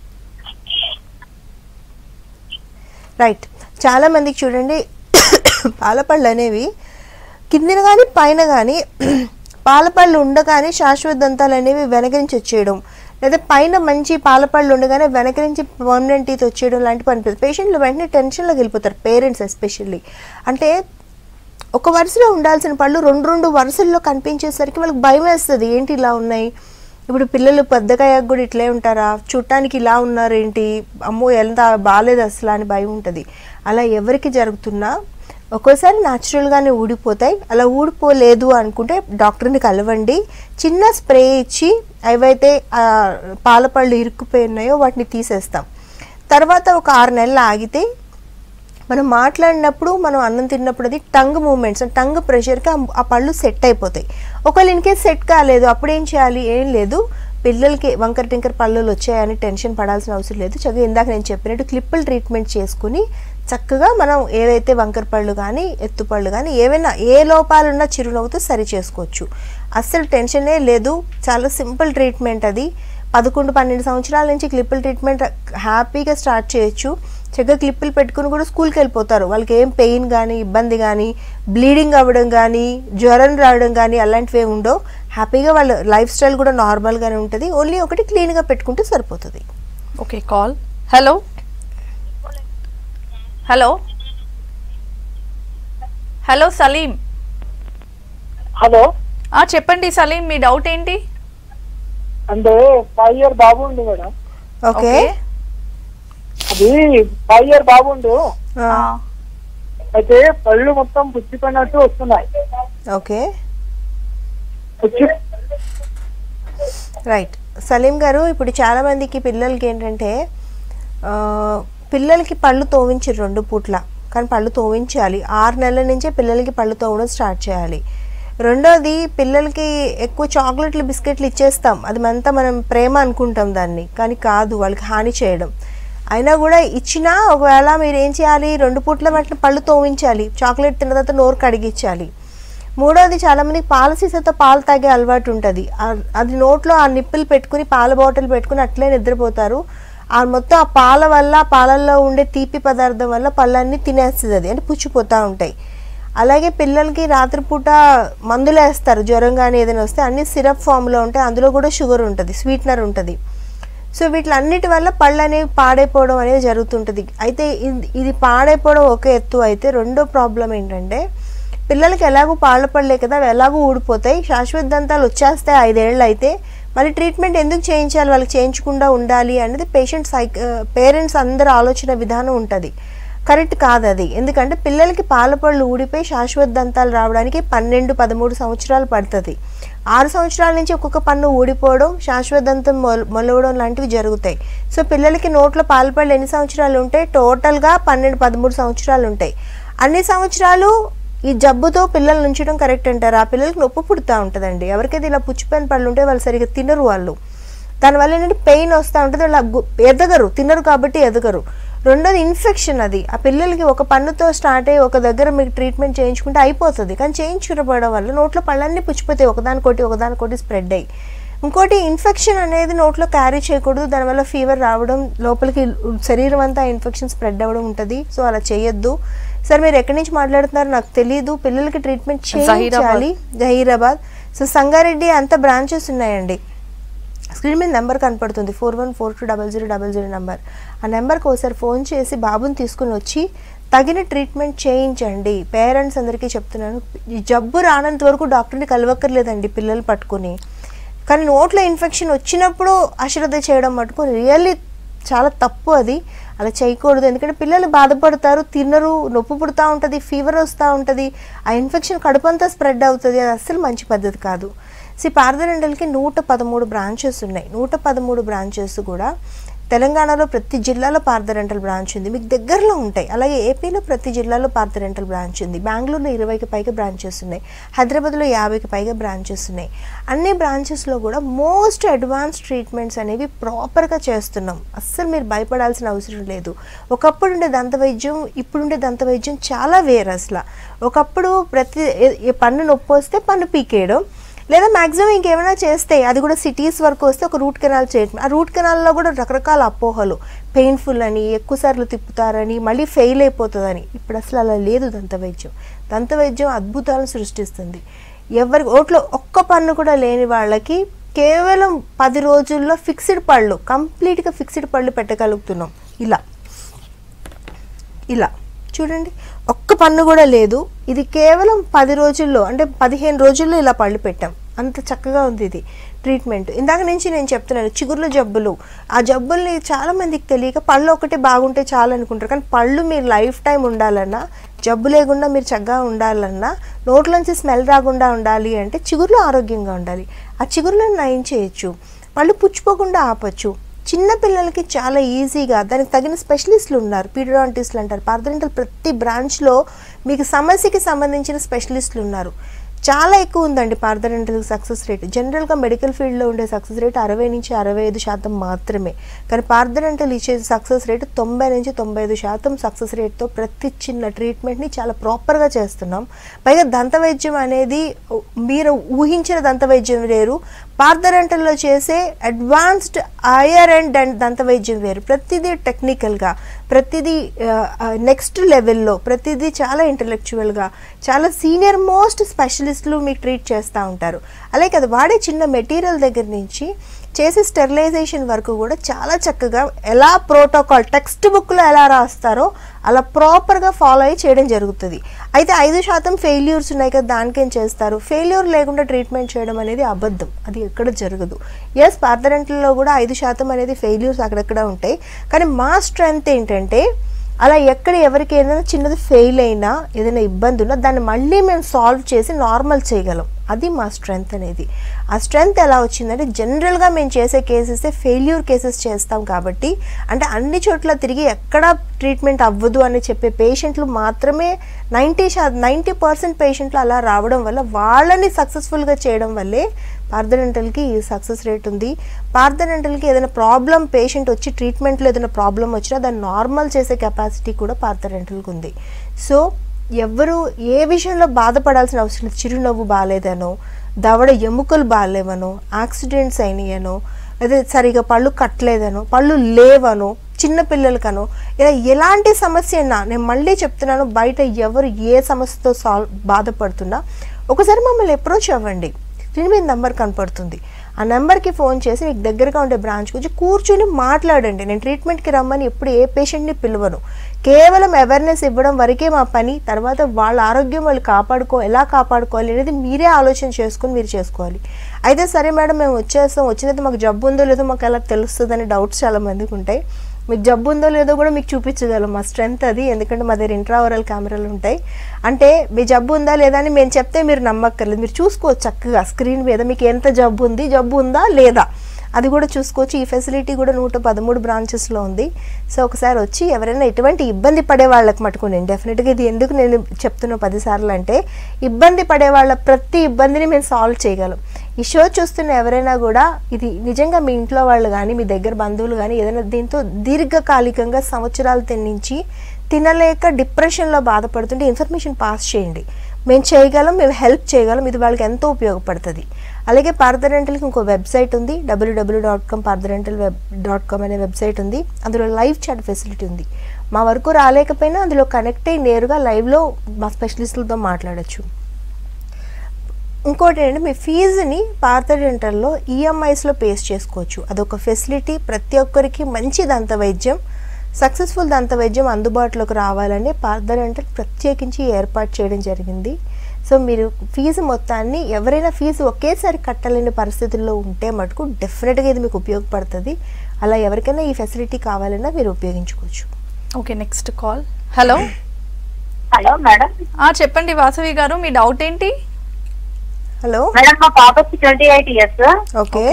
right. చాలా మందికి చూడండి పాలపళ్ళు అనేవి కిందిన కానీ పైన కానీ పాలపళ్ళు ఉండగానే శాశ్వత దంతాలు అనేవి వెనక నుంచి వచ్చేయడం, లేదా పైన మంచి పాలపళ్ళు ఉండగానే వెనక నుంచి పర్మనెంట్ టీత్ వచ్చేయడం లాంటి పని. పేషెంట్లు వెంటనే టెన్షన్లోకి వెళ్ళిపోతారు, పేరెంట్స్ ఎస్పెషల్లీ. అంటే ఒక వరుసలో ఉండాల్సిన పళ్ళు రెండు రెండు వరుసల్లో కనిపించేసరికి వాళ్ళకి భయం వేస్తుంది, ఏంటి ఇలా ఉన్నాయి. ఇప్పుడు పిల్లలు పెద్దగా అయ్యాక కూడా ఇట్లే ఉంటారా, చూడటానికి ఇలా ఉన్నారు ఏంటి, అమ్మో ఎంత బాగాలేదు అసలు అని భయం ఉంటుంది. అలా ఎవరికి జరుగుతున్నా ఒక్కోసారి న్యాచురల్గానే ఊడిపోతాయి. అలా ఊడిపోలేదు అనుకుంటే డాక్టర్ని కలవండి. చిన్న స్ప్రే ఇచ్చి ఏవైతే పాలపళ్ళు ఇరుక్కుపోయి ఉన్నాయో వాటిని తీసేస్తాం. తర్వాత ఒక ఆరు నెలలు ఆగితే మనం మాట్లాడినప్పుడు, మనం అన్నం తిన్నప్పుడు అది టంగ్ మూమెంట్స్, టంగ్ ప్రెషర్కి ఆ పళ్ళు సెట్ అయిపోతాయి. ఒకవేళ ఇన్కేస్ సెట్ కాలేదు అప్పుడు ఏం చేయాలి? ఏం లేదు, పిల్లలకి వంకర టింకర పళ్ళు వచ్చాయని టెన్షన్ పడాల్సిన అవసరం లేదు. చక్కగా ఇందాక నేను చెప్పినట్టు క్లిప్పులు ట్రీట్మెంట్ చేసుకుని చక్కగా మనం ఏదైతే వంకర పళ్ళు కానీ ఎత్తుపళ్ళు కానీ ఏవైనా ఏ లోపాలున్నా చిరునవ్వుతో సరి చేసుకోవచ్చు. అస్సలు టెన్షనే లేదు, చాలా సింపుల్ ట్రీట్మెంట్ అది. పదకొండు పన్నెండు సంవత్సరాల నుంచి క్లిప్పుల ట్రీట్మెంట్ హ్యాపీగా స్టార్ట్ చేయొచ్చు. చక్కగా క్లిప్పులు పెట్టుకుని కూడా స్కూల్కి వెళ్ళిపోతారు. వాళ్ళకి ఏం పెయిన్ కానీ ఇబ్బంది కానీ బ్లీడింగ్ అవ్వడం కానీ జ్వరం రావడం కానీ అలాంటివి ఉండవు. హ్యాపీగా వాళ్ళ లైఫ్ స్టైల్ కూడా నార్మల్గానే ఉంటుంది. ఓన్లీ ఒకటి క్లీన్గా పెట్టుకుంటే సరిపోతుంది. Okay, call. Hello hello hello Salim. Hello చెప్పండి సలీం, మీ డౌట్ ఏంటి? అంటే ఫైవ్ ఇయర్ బాబు ఉండు మేడం. ఓకే, అది ఫైవ్ ఇయర్ బాబు ఉండు, అయితే పళ్ళు మొత్తం పుచ్చిపోయినట్టు వస్తున్నాయి. Okay right. సలీం గారు, ఇప్పుడు చాలా మందికి పిల్లలకి ఏంటంటే పిల్లలకి పళ్ళు తోవించారు రెండు పూట్ల, కానీ పళ్ళు తోవించాలి. ఆరు నెలల నుంచే పిల్లలకి పళ్ళు తోవడం స్టార్ట్ చేయాలి. రెండోది, పిల్లలకి ఎక్కువ చాక్లెట్లు బిస్కెట్లు ఇచ్చేస్తాం, అది అంతా మనం ప్రేమ అనుకుంటాం దాన్ని, కానీ కాదు, వాళ్ళకి హాని చేయడం. అయినా కూడా ఇచ్చినా ఒకవేళ మీరు ఏం చేయాలి, రెండు పూట్ల వాటిని పళ్ళు తోమించాలి, చాక్లెట్ తిన్న తర్వాత నోరు కడిగించాలి. మూడోది చాలామందికి పాల సీసాతో పాలు తాగే అలవాటు ఉంటుంది. అది నోట్లో ఆ నిప్పులు పెట్టుకుని పాల బాటిల్ పెట్టుకుని అట్లే నిద్రపోతారు. ఆ మొత్తం ఆ పాల వల్ల పాలల్లో ఉండే తీపి పదార్థం వల్ల పళ్ళన్నీ తినేస్తుంది, అది అంటే పుచ్చిపోతూ ఉంటాయి. అలాగే పిల్లలకి రాత్రిపూట మందులు వేస్తారు, జ్వరం కానీ ఏదైనా వస్తే అన్ని సిరప్ ఫామ్లో ఉంటాయి, అందులో కూడా షుగర్ ఉంటుంది, స్వీట్నర్ ఉంటుంది. సో వీటిలన్నిటి వల్ల పళ్ళు అనేవి పాడైపోవడం అనేది జరుగుతుంటుంది. అయితే ఇది పాడైపోవడం ఒక ఎత్తు అయితే, రెండో ప్రాబ్లం ఏంటంటే పిల్లలకి ఎలాగో పాళ్ళ పళ్ళే కదా, అవి ఎలాగో ఊడిపోతాయి, శాశ్వత దంతాలు వచ్చేస్తాయి ఐదేళ్ళు అయితే మరి ట్రీట్మెంట్ ఎందుకు చేయించాలి, వాళ్ళకి చేయించకుండా ఉండాలి అనేది పేషెంట్ సైక్ పేరెంట్స్ అందరూ ఆలోచన విధానం ఉంటుంది. కరెక్ట్ కాదు అది. ఎందుకంటే పిల్లలకి పాల పళ్ళు ఊడిపోయి శాశ్వత దంతాలు రావడానికి పన్నెండు పదమూడు సంవత్సరాలు పడుతుంది. ఆరు సంవత్సరాల నుంచి ఒక్కొక్క పన్ను ఊడిపోవడం, శాశ్వత దంతం మొలవడం లాంటివి జరుగుతాయి. సో పిల్లలకి నోట్లో పాల పళ్ళు ఎన్ని సంవత్సరాలు ఉంటాయి, టోటల్గా పన్నెండు పదమూడు సంవత్సరాలు ఉంటాయి. అన్ని సంవత్సరాలు ఈ జబ్బుతో పిల్లలు ఉంచడం కరెక్ట్ అంటారు. ఆ పిల్లలకి నొప్పి పుడుతూ ఉంటుందండి. ఎవరికైతే ఇలా పుచ్చిపోయిన పళ్ళు ఉంటే వాళ్ళు సరిగ్గా తినరు, వాళ్ళు దానివల్ల ఏంటంటే పెయిన్ వస్తూ ఉంటుంది, వాళ్ళు ఎదగరు, తినరు కాబట్టి ఎదగరు. రెండోది ఇన్ఫెక్షన్, అది ఆ పిల్లలకి ఒక పన్నుతో స్టార్ట్ అయ్యి ఒక దగ్గర మీకు ట్రీట్మెంట్ చేయించుకుంటే అయిపోతుంది, కానీ చేయించుకోవడం వల్ల నోట్లో పళ్ళన్నీ పుచ్చిపోతాయి, ఒకదానికోటి ఒకదానికోటి స్ప్రెడ్ అయ్యి. ఇంకోటి ఇన్ఫెక్షన్ అనేది నోట్లో క్యారీ చేయకూడదు, దానివల్ల ఫీవర్ రావడం, లోపలికి శరీరం అంతా ఇన్ఫెక్షన్ స్ప్రెడ్ అవ్వడం ఉంటుంది. సో అలా చేయొద్దు. సార్ మీరు ఎక్కడి నుంచి మాట్లాడుతున్నారు నాకు తెలియదు, పిల్లలకి ట్రీట్మెంట్ చేయించాలి. హైదరాబాద్. సో సంగారెడ్డి అంత బ్రాంచెస్ ఉన్నాయండి. స్క్రీన్ మీద నెంబర్ కనపడుతుంది, four one four two double zero double zero number. ఆ నెంబర్కి ఒకసారి ఫోన్ చేసి బాబుని తీసుకుని వచ్చి తగిన ట్రీట్మెంట్ చేయించండి. పేరెంట్స్ అందరికీ చెప్తున్నాను, ఈ జబ్బు రానంత వరకు డాక్టర్ని కలవక్కర్లేదండి పిల్లలు పట్టుకుని. కానీ నోట్లో ఇన్ఫెక్షన్ వచ్చినప్పుడు అశ్రద్ధ చేయడం మటుకు రియల్లీ చాలా తప్పు, అది అలా చేయకూడదు. ఎందుకంటే పిల్లలు బాధపడతారు, తినరు, నొప్పి పుడుతూ ఉంటుంది, ఫీవర్ వస్తూ ఉంటుంది, ఆ ఇన్ఫెక్షన్ కడుపంతా స్ప్రెడ్ అవుతుంది, అది అస్సలు మంచి పద్ధతి కాదు. సి పార్థ డెంటల్కి నూట పదమూడు బ్రాంచెస్ ఉన్నాయి. నూట పదమూడు బ్రాంచెస్ కూడా తెలంగాణలో ప్రతి జిల్లాలో పార్థ డెంటల్ బ్రాంచ్ ఉంది, మీకు దగ్గరలో ఉంటాయి. అలాగే ఏపీలో ప్రతి జిల్లాలో పార్థ డెంటల్ బ్రాంచ్ ఉంది. బెంగళూరులో ఇరవైకి పైగా బ్రాంచెస్ ఉన్నాయి. హైదరాబాద్లో యాభైకి పైగా బ్రాంచెస్ ఉన్నాయి. అన్ని బ్రాంచెస్లో కూడా మోస్ట్ అడ్వాన్స్ ట్రీట్మెంట్స్ అనేవి ప్రాపర్గా చేస్తున్నాం. అస్సలు మీరు భయపడాల్సిన అవసరం లేదు. ఒకప్పుడు ఉండే దంత వైద్యం ఇప్పుడుండే దంత వైద్యం చాలా వేరు. అసలు ఒకప్పుడు ప్రతి పన్ను నొప్పి వస్తే పన్ను పీకేయడం, లేదా మ్యాక్సిమం ఇంకేమైనా చేస్తే అది కూడా సిటీస్ వరకు వస్తే ఒక రూట్ కెనాల్ చేయడం. ఆ రూట్ కెనాల్లో కూడా రకరకాల అపోహలు, పెయిన్ఫుల్ అని, ఎక్కువ సార్లు తిప్పుతారని, మళ్ళీ ఫెయిల్ అయిపోతుందని. ఇప్పుడు అసలు అలా లేదు దంత వైద్యం. దంత వైద్యం అద్భుతాలను సృష్టిస్తుంది. ఎవరికి ఓట్లో ఒక్క పన్ను కూడా లేని వాళ్ళకి కేవలం పది రోజుల్లో ఫిక్స్డ్ పళ్ళు, కంప్లీట్గా ఫిక్స్డ్ పళ్ళు పెట్టగలుగుతున్నాం. ఇలా ఇలా చూడండి, ఒక్క పన్ను కూడా లేదు. ఇది కేవలం పది రోజుల్లో అంటే పదిహేను రోజుల్లో ఇలా పళ్ళు పెట్టాం. అంత చక్కగా ఉంది ఇది ట్రీట్మెంట్. ఇందాక నుంచి నేను చెప్తున్నాను చిగుర్ల జబ్బులు, ఆ జబ్బుల్ని చాలామందికి తెలియక పళ్ళు ఒకటే బాగుంటే చాలు అనుకుంటారు. కానీ పళ్ళు మీరు లైఫ్ టైం ఉండాలన్నా, జబ్బు లేకుండా మీరు చక్కగా ఉండాలన్నా, నోట్లోంచి స్మెల్ రాకుండా ఉండాలి అంటే చిగుర్లు ఆరోగ్యంగా ఉండాలి. ఆ చిగుర్లను నయం చేయొచ్చు, పళ్ళు పుచ్చిపోకుండా ఆపచ్చు. చిన్న పిల్లలకి చాలా ఈజీగా దానికి తగిన స్పెషలిస్టులు ఉన్నారు, పీడియాట్రిస్టులు అంటారు. పార్థ డెంటల్ ప్రతి బ్రాంచ్లో మీకు సమస్యకి సంబంధించిన స్పెషలిస్టులు ఉన్నారు. చాలా ఎక్కువ ఉందండి పార్థ డెంటల్ సక్సెస్ రేట్. జనరల్గా మెడికల్ ఫీల్డ్లో ఉండే సక్సెస్ రేట్ అరవై నుంచి అరవై ఐదు శాతం మాత్రమే. కానీ పార్థ డెంటల్ ఇచ్చే సక్సెస్ రేట్ తొంభై నుంచి తొంభై ఐదు శాతం సక్సెస్ రేట్తో ప్రతి చిన్న ట్రీట్మెంట్ని చాలా ప్రాపర్గా చేస్తున్నాం. పైగా దంత వైద్యం అనేది మీరు ఊహించిన దంత వైద్యం వేరు, పార్థ డెంటల్లో చేసే అడ్వాన్స్డ్ హైయర్ అండ్ దంత వైద్యం వేరు. ప్రతిదీ టెక్నికల్గా, ప్రతిదీ నెక్స్ట్ లెవెల్లో, ప్రతిదీ చాలా ఇంటలెక్చువల్గా, చాలా సీనియర్ మోస్ట్ స్పెషలిస్టులు మీకు ట్రీట్ చేస్తూ ఉంటారు. అలాగే అది వాడే చిన్న మెటీరియల్ దగ్గర నుంచి చేసే స్టెరిలైజేషన్ వరకు కూడా చాలా చక్కగా ఎలా ప్రోటోకాల్ టెక్స్ట్ బుక్లో ఎలా రాస్తారో అలా ప్రాపర్గా ఫాలో అయ్యి చేయడం జరుగుతుంది. అయితే ఐదు శాతం ఫెయిల్యూర్స్ ఉన్నాయి కదా, దానికేం చేస్తారు? ఫెయిల్యూర్ లేకుండా ట్రీట్మెంట్ చేయడం అనేది అబద్ధం, అది ఎక్కడ జరగదు. ఎస్, పార్థ డెంటల్లో కూడా ఐదు శాతం అనేది ఫెయిల్యూర్స్ అక్కడెక్కడ ఉంటాయి. కానీ మా స్ట్రెంగ్త్ ఏంటంటే అలా ఎక్కడ ఎవరికి ఏదైనా చిన్నది ఫెయిల్ అయినా, ఏదైనా ఇబ్బంది ఉన్నా దాన్ని మళ్ళీ మేము సాల్వ్ చేసి నార్మల్ చేయగలం. అది మా స్ట్రెంగ్త్ అనేది. ఆ స్ట్రెంగ్త్ ఎలా వచ్చిందంటే జనరల్గా మేము చేసే కేసెస్ ఫెయిల్యూర్ కేసెస్ చేస్తాం కాబట్టి, అంటే అన్ని చోట్ల తిరిగి ఎక్కడ ట్రీట్మెంట్ అవ్వదు అని చెప్పే పేషెంట్లు మాత్రమే నైంటీ శా నైంటీ పర్సెంట్ పేషెంట్లు అలా రావడం వల్ల వాళ్ళని సక్సెస్ఫుల్గా చేయడం వల్లే పార్థ డెంటల్కి సక్సెస్ రేట్ ఉంది. పార్థ డెంటల్కి ఏదైనా ప్రాబ్లం పేషెంట్ వచ్చి ట్రీట్మెంట్లో ఏదైనా ప్రాబ్లం వచ్చినా దాన్ని నార్మల్ చేసే కెపాసిటీ కూడా పార్థ డెంటల్కి ఉంది. సో ఎవరు ఏ విషయంలో బాధపడాల్సిన అవసరం లేదు. చిరునవ్వు బాగాలేదనో, దవడ ఎముకలు బాగాలేవనో, యాక్సిడెంట్స్ అయినాయనో, అదే సరిగా పళ్ళు కట్టలేదనో, పళ్ళు లేవనో, చిన్నపిల్లలకనో, ఇలా ఎలాంటి సమస్య అయినా నేను మళ్ళీ చెప్తున్నాను, బయట ఎవరు ఏ సమస్యతో సాల్వ్ బాధపడుతున్నా ఒకసారి మమ్మల్ని అప్రోచ్ అవ్వండి. స్క్రీన్ మీద నెంబర్ కనపడుతుంది, ఆ నెంబర్కి ఫోన్ చేసి మీకు దగ్గరగా ఉండే బ్రాంచ్కి వచ్చి కూర్చొని మాట్లాడండి. నేను ట్రీట్మెంట్కి రమ్మని ఎప్పుడు ఏ పేషెంట్ని పిలవను, కేవలం అవేర్నెస్ ఇవ్వడం వరకే మా పని. తర్వాత వాళ్ళ ఆరోగ్యం వాళ్ళు కాపాడుకో ఎలా కాపాడుకోవాలి అనేది మీరే ఆలోచన చేసుకుని మీరు చేసుకోవాలి. అయితే సరే మేడం మేము వచ్చేస్తాం, వచ్చినది మాకు జబ్బు ఉందో లేదో మాకు ఎలా తెలుస్తుంది అని డౌట్స్ చాలా మందికి ఉంటాయి. మీకు జబ్బు ఉందో లేదో కూడా మీకు చూపించగలం, మా స్ట్రెంగ్త్ అది. ఎందుకంటే మా దగ్గర ఇంట్రావరల్ కెమెరాలు ఉంటాయి. అంటే మీ జబ్బు ఉందా లేదా అని మేము చెప్తే మీరు నమ్మక్కర్లేదు, మీరు చూసుకోవచ్చు చక్కగా స్క్రీన్ మీద మీకు ఎంత జబ్బు ఉంది, జబ్బు ఉందా లేదా అది కూడా చూసుకోవచ్చు. ఈ ఫెసిలిటీ కూడా నూట పదమూడు బ్రాంచెస్లో ఉంది. సో ఒకసారి వచ్చి ఎవరైనా ఎటువంటి ఇబ్బంది పడే వాళ్ళకి మటుకు నేను డెఫినెట్గా ఇది ఎందుకు నేను చెప్తున్నా పదిసార్లు అంటే, ఇబ్బంది పడే వాళ్ళ ప్రతి ఇబ్బందిని మేము సాల్వ్ చేయగలం. ఈ షో చూస్తున్న ఎవరైనా కూడా ఇది నిజంగా మీ ఇంట్లో వాళ్ళు కానీ మీ దగ్గర బంధువులు కానీ ఏదైనా దీంతో దీర్ఘకాలికంగా సంవత్సరాలు తిన్నించి తినలేక డిప్రెషన్లో బాధపడుతుంటే ఇన్ఫర్మేషన్ పాస్ చేయండి. మేము చేయగలం, మేము హెల్ప్ చేయగలం, ఇది వాళ్ళకి ఎంతో ఉపయోగపడుతుంది. అలాగే పార్థ డెంటల్కి ఇంకో వెబ్సైట్ ఉంది, WWW dot com Partha dental web dot com అనే వెబ్సైట్ ఉంది. అందులో లైవ్ చాట్ ఫెసిలిటీ ఉంది. మా వరకు రాలేకపోయినా అందులో కనెక్ట్ అయ్యి నేరుగా లైవ్లో మా స్పెషలిస్టులతో మాట్లాడచ్చు. ఇంకోటి ఏంటంటే మీ ఫీజుని పార్థ డెంటల్లో ఈఎంఐస్లో పేస్ చేసుకోవచ్చు. అదొక ఫెసిలిటీ. ప్రతి ఒక్కరికి మంచి దంత వైద్యం, సక్సెస్ఫుల్ దంత వైద్యం అందుబాటులోకి రావాలని పార్థ డెంటల్ ప్రత్యేకించి ఏర్పాటు చేయడం జరిగింది. సో మీరు ఫీజు మొత్తాన్ని ఎవరైనా ఫీజు ఒకేసారి కట్టలేని పరిస్థితుల్లో ఉంటే మటుకు డెఫినెట్గా ఇది మీకు ఉపయోగపడుతుంది. అలా ఎవరికైనా ఈ ఫెసిలిటీ కావాలన్నా మీరు ఉపయోగించుకోవచ్చు. Okay, next call. Hello hello madam. చెప్పండి వాసవి గారు, మీ డౌట్ ఏంటి? హలో మేడం, మా పాపకి ట్వంటీ ఎయిట్ ఇయర్స్. ఓకే,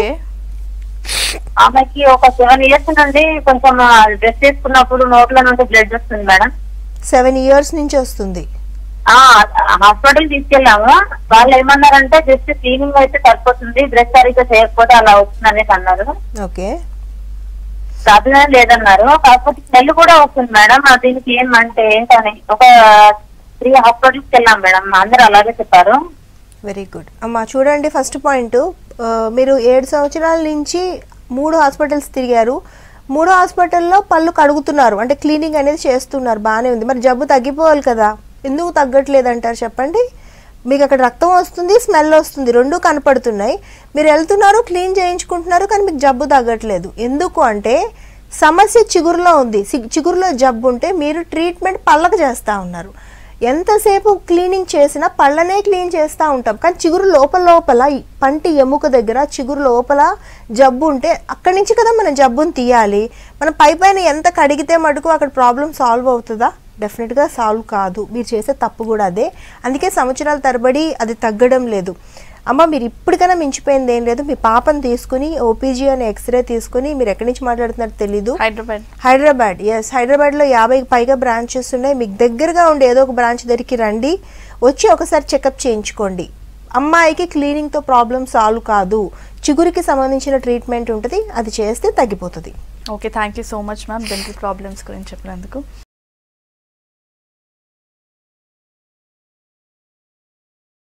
ఆమెకి ఒక సెవెన్ ఇయర్స్ నుండి కొంచెం డ్రెస్ చేసుకున్నప్పుడు నోట్ల నుండి బ్లడ్ వస్తుంది మేడం. సెవెన్ ఇయర్స్ నుంచి వస్తుంది. హాస్పిటల్ తీసుకెళ్ళాము. వాళ్ళు ఏమన్నారంటే జస్ట్ క్లీనింగ్ అయితే సరిపోతుంది, బ్రష్ సరిగ్గా చేయకపోతే అలా వస్తుంది అనేసి అన్నారు. ఓకే, ప్రాబ్లం లేదన్నారు. కాకపోతే స్మెల్ కూడా వస్తుంది మేడం. దీనికి ఏమంటే ఏంటని ఒక త్రీ హాస్పిటల్స్కి వెళ్ళాం మేడం, అందరూ అలాగే చెప్పారు. వెరీ గుడ్ అమ్మా. చూడండి, ఫస్ట్ పాయింట్, మీరు ఏడు సంవత్సరాల నుంచి మూడు హాస్పిటల్స్ తిరిగారు. మూడు హాస్పిటల్లో పళ్ళు కడుగుతున్నారు, అంటే క్లీనింగ్ అనేది చేస్తున్నారు, బాగానే ఉంది. మరి జబ్బు తగ్గిపోవాలి కదా, ఎందుకు తగ్గట్లేదు అంటారు చెప్పండి? మీకు అక్కడ రక్తం వస్తుంది, స్మెల్ వస్తుంది, రెండు కనపడుతున్నాయి. మీరు వెళ్తున్నారు, క్లీన్ చేయించుకుంటున్నారు, కానీ మీకు జబ్బు తగ్గట్లేదు. ఎందుకు అంటే సమస్య చిగురులో ఉంది. చిగురులో జబ్బు ఉంటే మీరు ట్రీట్మెంట్ పళ్ళకు చేస్తూ ఉన్నారు. ఎంతసేపు క్లీనింగ్ చేసినా పళ్ళనే క్లీన్ చేస్తూ ఉంటాం, కానీ చిగురు లోపల లోపల పంటి ఎముక దగ్గర చిగురు లోపల జబ్బు ఉంటే అక్కడి నుంచి కదా మనం జబ్బుని తీయాలి. మనం పై పైన ఎంత కడిగితే మటుకు అక్కడ ప్రాబ్లం సాల్వ్ అవుతుందా? డెఫినెట్గా సాల్వ్ కాదు. మీరు చేసే తప్పు కూడా అదే. అందుకే సంవత్సరాల తరబడి అది తగ్గడం లేదు. అమ్మ, మీరు ఇప్పటికైనా మించిపోయింది ఏం లేదు. మీ పాపను తీసుకుని ఓపీజీ అనే ఎక్స్రే తీసుకుని, మీరు ఎక్కడి నుంచి మాట్లాడుతున్నారు తెలీదు, హైదరాబాద్. హైదరాబాద్ ఎస్, హైదరాబాద్లో యాభైకి పైగా బ్రాంచెస్ ఉన్నాయి. మీకు దగ్గరగా ఉండే ఏదో ఒక బ్రాంచ్ దగ్గరికి రండి, వచ్చి ఒకసారి చెకప్ చేయించుకోండి. అమ్మాయికి క్లీనింగ్తో ప్రాబ్లం సాల్వ్ కాదు, చిగురికి సంబంధించిన ట్రీట్మెంట్ ఉంటుంది, అది చేస్తే తగ్గిపోతుంది. Okay, thank you so much ma'am dental problems గురించి చెప్పినందుకు.